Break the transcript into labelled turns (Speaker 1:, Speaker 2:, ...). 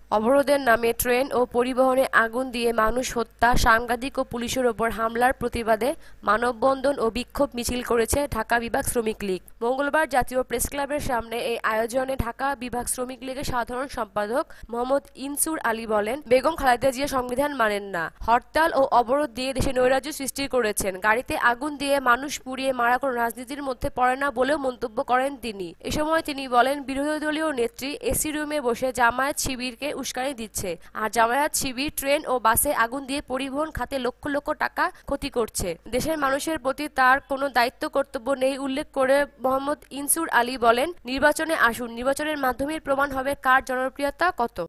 Speaker 1: অবরোধের নামে ট্রেন ও পরিবহনে আগুন দিয়ে মানুষ হত্যা, সাংবাদিক ও পুলিশের ওপর হামলার প্রতিবাদে মানববন্ধন ও বিক্ষোভ মিছিল করেছে ঢাকা বিভাগ শ্রমিক লীগ। মঙ্গলবার জাতীয় প্রেসক্লাবের সামনে এই আয়োজনে ঢাকা বিভাগ শ্রমিক লীগের সাধারণ সম্পাদক মোহাম্মদ ইনসুর আলী বলেন, বেগম খালেদা জিয়া সংবিধান মানেন না, হরতাল ও অবরোধ দিয়ে দেশে নৈরাজ্য সৃষ্টি করেছেন, গাড়িতে আগুন দিয়ে মানুষ পুড়িয়ে মারা কোনো রাজনীতির মধ্যে পড়ে না বলেও মন্তব্য করেন তিনি। এ সময় তিনি বলেন, বিরোধী দলীয় নেত্রী এসি রুমে বসে জামায়াত শিবিরকে উস্কানি দিচ্ছে, আর জামায়াত শিবির ট্রেন ও বাসে আগুন দিয়ে পরিবহন খাতে লক্ষ লক্ষ টাকা ক্ষতি করছে। দেশের মানুষের প্রতি তার কোনো দায়িত্ব কর্তব্য নেই উল্লেখ করে মোহাম্মদ ইনসুর আলী বলেন, নির্বাচনে আসুন, নির্বাচনের মাধ্যমে প্রমাণ হবে কার জনপ্রিয়তা কত।